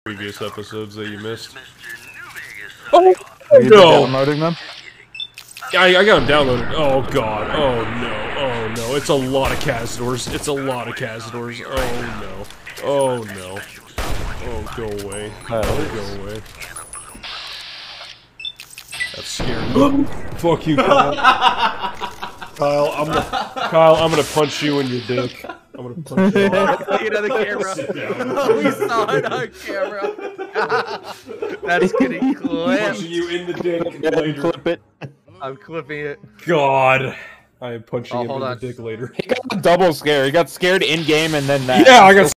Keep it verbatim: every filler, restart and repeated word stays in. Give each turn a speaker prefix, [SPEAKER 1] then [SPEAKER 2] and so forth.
[SPEAKER 1] previous episodes that you missed.
[SPEAKER 2] Oh
[SPEAKER 1] no!
[SPEAKER 2] Downloading them?
[SPEAKER 1] I, I got them downloaded. Oh god. Oh no. Oh no. It's a lot of Cazadors. It's a lot of Cazadors. Oh no. Oh no. Oh, go away. Oh, go away. That scared me. Fuck you, Kyle. Kyle, I'm gonna, Kyle, I'm gonna punch you in your dick. I'm gonna punch you.
[SPEAKER 3] Look at the camera. Oh, we saw it on camera. That's getting clipped.
[SPEAKER 1] Punching you in the dick later.
[SPEAKER 2] Clip it.
[SPEAKER 3] I'm clipping it.
[SPEAKER 1] God. I am punching
[SPEAKER 3] Oh,
[SPEAKER 1] him
[SPEAKER 3] hold
[SPEAKER 1] in
[SPEAKER 3] on.
[SPEAKER 1] the dick later.
[SPEAKER 2] He got a double scare. He got scared in game and then that.
[SPEAKER 1] Yeah, I got